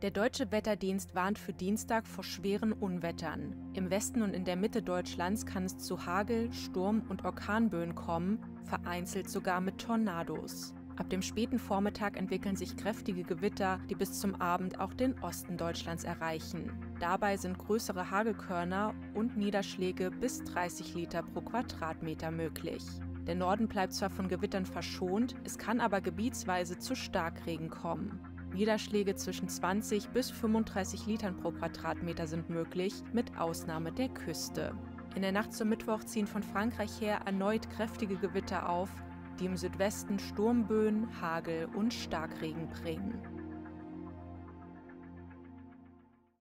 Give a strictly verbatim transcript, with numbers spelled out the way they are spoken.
Der Deutsche Wetterdienst warnt für Dienstag vor schweren Unwettern. Im Westen und in der Mitte Deutschlands kann es zu Hagel-, Sturm- und Orkanböen kommen, vereinzelt sogar mit Tornados. Ab dem späten Vormittag entwickeln sich kräftige Gewitter, die bis zum Abend auch den Osten Deutschlands erreichen. Dabei sind größere Hagelkörner und Niederschläge bis dreißig Liter pro Quadratmeter möglich. Der Norden bleibt zwar von Gewittern verschont, es kann aber gebietsweise zu Starkregen kommen. Niederschläge zwischen zwanzig bis fünfunddreißig Litern pro Quadratmeter sind möglich, mit Ausnahme der Küste. In der Nacht zum Mittwoch ziehen von Frankreich her erneut kräftige Gewitter auf, die im Südwesten Sturmböen, Hagel und Starkregen bringen.